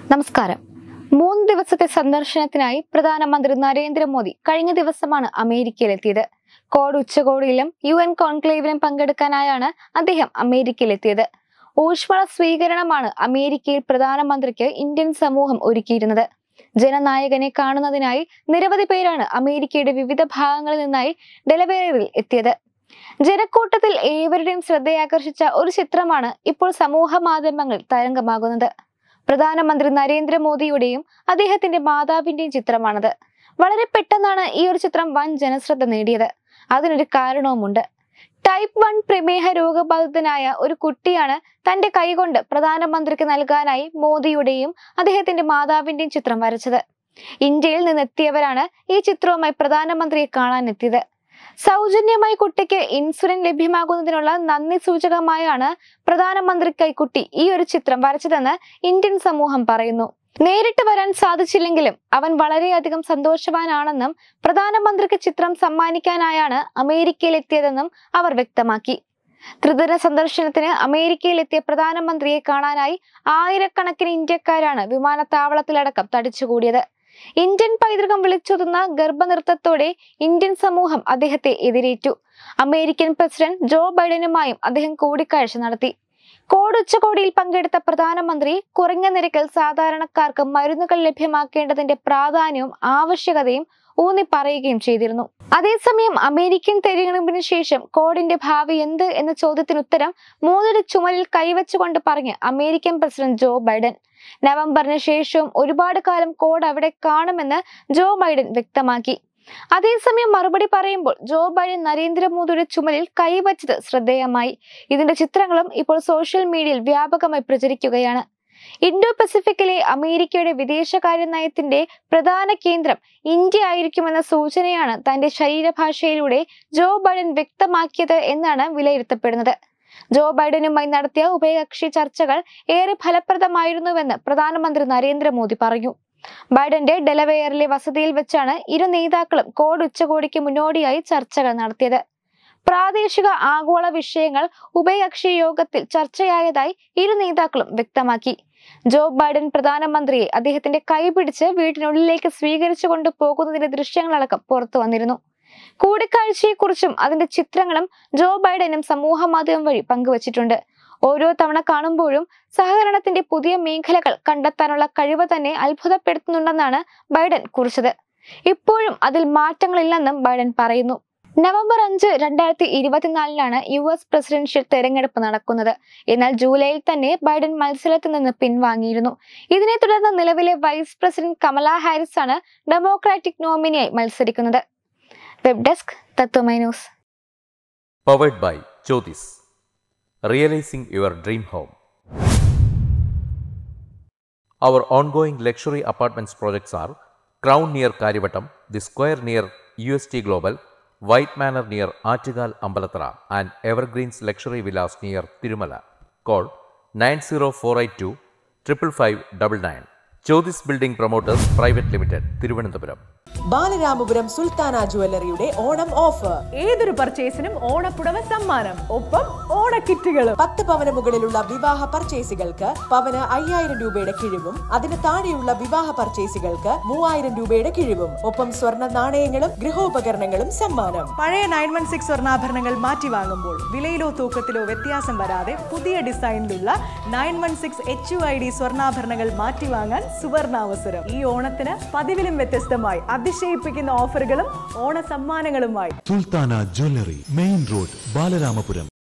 നമസ്കാരം. 3 ദിവസത്തെ സന്ദർശനത്തിനായി പ്രധാനമന്ത്രി നരേന്ദ്രമോദി കഴിഞ്ഞ ദിവസമാണ് അമേരിക്കയിലെത്തിയത്. കോഡ് ഉച്ചകോടിയിലും UN കോൺക്ലേവിലും പങ്കെടുക്കാനായാണ് അദ്ദേഹം അമേരിക്കയിലെത്തിയത്. ഊഷ്മള സ്വീകരണമാണ് അമേരിക്കയിൽ പ്രധാനമന്ത്രിക്ക് ഇന്ത്യൻ സമൂഹം ഒരുക്കിയിരുന്നത്. ജനനായകനെ കാണുന്നതിനായി നിരവധി പേരാണ് അമേരിക്കയുടെ വിവിധ ഭാഗങ്ങളിൽ നിന്നായി ഡെലവേറിൽ എത്തിയത്. ജനക്കൂട്ടത്തിൽ ഏവരുടെയും ശ്രദ്ധയാകർഷിച്ച ഒരു ചിത്രമാണ് ഇപ്പോൾ സമൂഹ മാധ്യമങ്ങളിൽ തരംഗമാകുന്നത്. പ്രധാനമന്ത്രി നരേന്ദ്രമോദിയുടെയും അദ്ദേഹത്തിന്റെ മാതാവിന്റെയും ചിത്രമാണത്. വളരെ പെട്ടെന്നാണ് ഈ ഒരു ചിത്രം വൻ ജനശ്രദ്ധ നേടിയത്. അതിനൊരു കാരണവുമുണ്ട്. ടൈപ്പ് 1 പ്രമേഹ രോഗബാധിതനായ ഒരു കുട്ടിയാണ് തന്റെ കൈകൊണ്ട് പ്രധാനമന്ത്രിക്ക് നൽകാനായി മോദിയുടെയും അദ്ദേഹത്തിന്റെ മാതാവിന്റെയും ചിത്രം വരച്ചത്. ഇന്ത്യയിൽ നിന്നെത്തിയവരാണ് ഈ ചിത്രവുമായി പ്രധാനമന്ത്രിയെ കാണാനെത്തിയത്. സൗജന്യമായി കുട്ടിക്ക് ഇൻസുലിൻ ലഭ്യമാകുന്നതിനുള്ള നന്ദി സൂചകമായാണ് പ്രധാനമന്ത്രിക്കായി കുട്ടി ഈ ഒരു ചിത്രം വരച്ചതെന്ന് ഇന്ത്യൻ സമൂഹം പറയുന്നു. നേരിട്ട് വരാൻ സാധിച്ചില്ലെങ്കിലും അവൻ വളരെയധികം സന്തോഷവാനാണെന്നും പ്രധാനമന്ത്രിക്ക് ചിത്രം സമ്മാനിക്കാനായാണ് അമേരിക്കയിലെത്തിയതെന്നും അവർ വ്യക്തമാക്കി. ത്രിദിന സന്ദർശനത്തിന് അമേരിക്കയിലെത്തിയ പ്രധാനമന്ത്രിയെ കാണാനായി ആയിരക്കണക്കിന് ഇന്ത്യക്കാരാണ് വിമാനത്താവളത്തിലടക്കം തടിച്ചുകൂടിയത്. ഇന്ത്യൻ പൈതൃകം വിളിച്ചോതുന്ന ഗർഭനൃത്തത്തോടെ ഇന്ത്യൻ സമൂഹം അദ്ദേഹത്തെ എതിരേറ്റു. അമേരിക്കൻ പ്രസിഡന്റ് ജോ ബൈഡനുമായും അദ്ദേഹം കൂടിക്കാഴ്ച നടത്തി. കോഡ് ഉച്ചകോടിയിൽ പങ്കെടുത്ത പ്രധാനമന്ത്രി കുറഞ്ഞ നിരക്കിൽ സാധാരണക്കാർക്ക് മരുന്നുകൾ ലഭ്യമാക്കേണ്ടതിന്റെ പ്രാധാന്യവും ആവശ്യകതയും ഊന്നി പറയുകയും ചെയ്തിരുന്നു. അതേസമയം അമേരിക്കൻ തെരഞ്ഞെടുപ്പിന് ശേഷം കോഡിന്റെ ഭാവി എന്ത് എന്ന ചോദ്യത്തിന് ഉത്തരം മോദിയുടെ ചുമലിൽ കൈവച്ചുകൊണ്ട് പറഞ്ഞ് അമേരിക്കൻ പ്രസിഡന്റ് ജോ ബൈഡൻ. നവംബറിന് ശേഷവും ഒരുപാട് കാലം കോഡ് അവിടെ കാണുമെന്ന് ജോ ബൈഡൻ വ്യക്തമാക്കി. അതേസമയം മറുപടി പറയുമ്പോൾ ജോ ബൈഡൻ നരേന്ദ്രമോദിയുടെ ചുമലിൽ കൈവച്ചത് ശ്രദ്ധേയമായി. ഇതിന്റെ ചിത്രങ്ങളും ഇപ്പോൾ സോഷ്യൽ മീഡിയയിൽ വ്യാപകമായി പ്രചരിക്കുകയാണ്. ഇൻഡോ പസഫിക്കിലെ അമേരിക്കയുടെ വിദേശകാര്യ നയത്തിന്റെ പ്രധാന കേന്ദ്രം ഇന്ത്യ ആയിരിക്കുമെന്ന സൂചനയാണ് തന്റെ ശരീരഭാഷയിലൂടെ ജോ ബൈഡൻ വ്യക്തമാക്കിയത് എന്നാണ് വിലയിരുത്തപ്പെടുന്നത്. ജോ ബൈഡനുമായി നടത്തിയ ഉഭയകക്ഷി ചർച്ചകൾ ഏറെ ഫലപ്രദമായിരുന്നുവെന്ന് പ്രധാനമന്ത്രി നരേന്ദ്രമോദി പറഞ്ഞു. ബൈഡന്റെ ഡെലവെയറിലെ വസതിയിൽ വെച്ചാണ് ഇരു നേതാക്കളും കോഡ് ഉച്ചകോടിക്ക് മുന്നോടിയായി ചർച്ചകൾ നടത്തിയത്. പ്രാദേശിക ആഗോള വിഷയങ്ങൾ ഉഭയകക്ഷി യോഗത്തിൽ ചർച്ചയായതായി ഇരു നേതാക്കളും വ്യക്തമാക്കി. ജോ ബൈഡൻ പ്രധാനമന്ത്രിയെ അദ്ദേഹത്തിന്റെ കൈപിടിച്ച് വീട്ടിനുള്ളിലേക്ക് സ്വീകരിച്ചു കൊണ്ടു പോകുന്നതിന്റെ ദൃശ്യങ്ങളടക്കം പുറത്തു വന്നിരുന്നു. കൂടിക്കാഴ്ചയെക്കുറിച്ചും അതിന്റെ ചിത്രങ്ങളും ജോ ബൈഡനും സമൂഹ മാധ്യമം വഴി പങ്കുവച്ചിട്ടുണ്ട്. ഓരോ തവണ കാണുമ്പോഴും സഹകരണത്തിന്റെ പുതിയ മേഖലകൾ കണ്ടെത്താനുള്ള കഴിവ് തന്നെ അത്ഭുതപ്പെടുത്തുന്നുണ്ടെന്നാണ് ബൈഡൻ കുറിച്ചത്. ഇപ്പോഴും അതിൽ മാറ്റങ്ങളില്ലെന്നും ബൈഡൻ പറയുന്നു. നവംബർ 5, 2024 US പ്രസിഡൻഷ്യൽ തെരഞ്ഞെടുപ്പ് നടക്കുന്നത്. എന്നാൽ ജൂലൈയിൽ തന്നെ ബൈഡൻ മത്സരത്തിൽ നിന്ന് പിൻവാങ്ങിയിരുന്നു. ഇതിനെ തുടർന്ന് നിലവിലെ വൈസ് പ്രസിഡന്റ് കമല ഹാരിസ് ആണ് ഡെമോക്രാറ്റിക് നോമിനിയായി മത്സരിക്കുന്നത്. Web desk Tatwamayi news. Powered by Jyotis. Realizing your dream home. Our ongoing luxury apartments projects are Crown near Karivattam, The Square near UST Global, White Manor near Aattugal Ambalathara, and Evergreens Luxury Villas near Tirumala. Call 90482 55599. Jyotis Building Promoters Private Limited, Thiruvananthapuram. Balaramapuram Sultana ജുവല്ലറിയുടെ Onam offer. ഏതൊരു പർച്ചേസിനും ഓണപ്പുടവ സമ്മാനം, ഒപ്പം ഓണക്കിറ്റുകളും. 10 പവന് മുകളിലുള്ള വിവാഹ പർച്ചേസുകൾക്ക് പവന് 5000 രൂപയുടെ കിഴിവും അതിന് താഴെയുള്ള വിവാഹ പർച്ചേസുകൾക്ക് 3000 രൂപയുടെ കിഴിവും, ഒപ്പം സ്വർണ്ണ നാണയങ്ങളും ഗൃഹോപകരണങ്ങളും സമ്മാനം. പഴയ 916 സ്വർണ്ണാഭരണങ്ങൾ മാറ്റി വാങ്ങുമ്പോൾ വിലയിലോ തൂക്കത്തിലോ വ്യത്യാസം വരാതെ പുതിയ ഡിസൈനിലുള്ള 916 HUID സ്വർണ്ണാഭരണങ്ങൾ മാറ്റി വാങ്ങാൻ സുവർണാവസരം. ഈ ഓണത്തിന് പതിവിലും വ്യത്യസ്തമായി അതിശയിപ്പിക്കുന്ന ഓഫറുകളും ഓണ സമ്മാനങ്ങളുമായി Sultana jewellery, main road, Balaramapuram.